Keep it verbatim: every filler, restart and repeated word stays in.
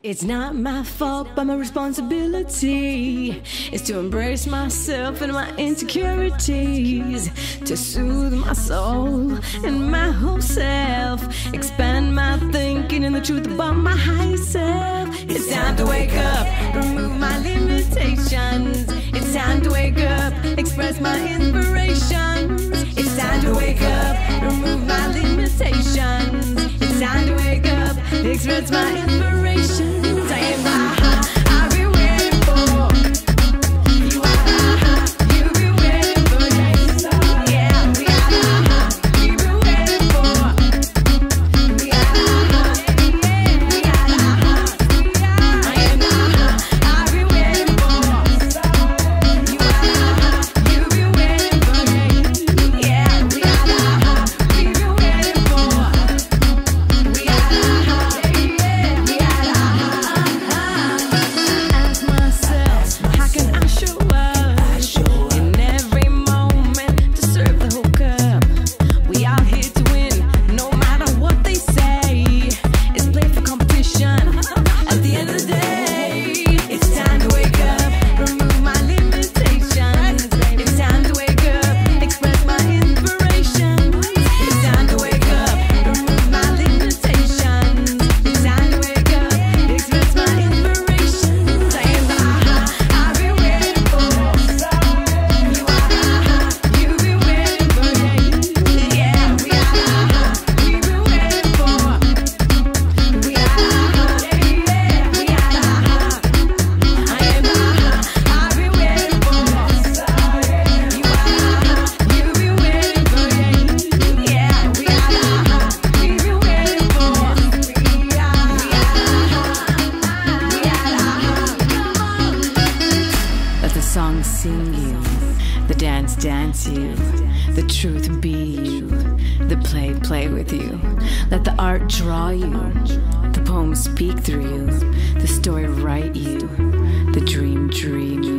It's not my fault, but my responsibility is to embrace myself and my insecurities, to soothe my soul and my whole self, expand my thinking and the truth about my higher self. It's time to wake up, remove my limitations. It's time to wake up, express my inspirations. It's time to wake up, remove my limitations. It's time to wake up, express my inspirations. I am the I've been waiting for. You are the you've been waiting for. Yeah, we are the we've been waiting for. We are the yeah, we are the I am the I've been waiting for. You are the you've been waiting for. Yeah, we are the we've been waiting for. We are the song sing you, the dance dance you, the truth be you, the play play with you. Let the art draw you, the poem speak through you, the story write you, the dream dream you.